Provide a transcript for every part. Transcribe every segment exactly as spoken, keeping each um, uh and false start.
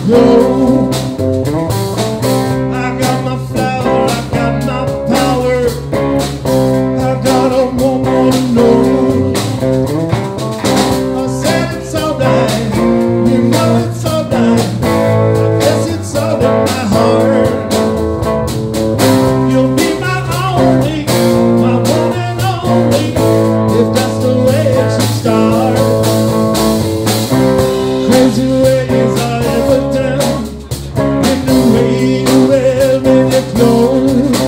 glow. I got my flower, I got my power, I got a woman to know. I said it's alright, you know it's alright, I guess it's all in my heart. You'll be my only, my one and only, if that's the way it should start. Crazy ways I ever done, in the way you wear in your clothes,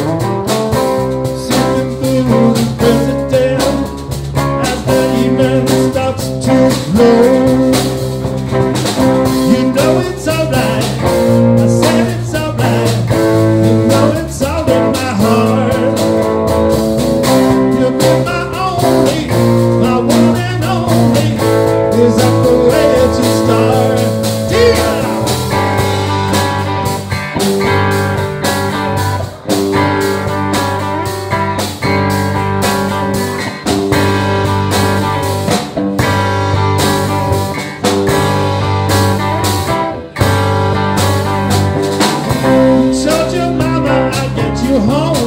sipping booze and president as the evening starts to flow. You know it's alright, I said it's alright, you know it's all in my heart. You'll be my only, my one and only, is that the way it should start? Yeah! Told your mama I'd get you home.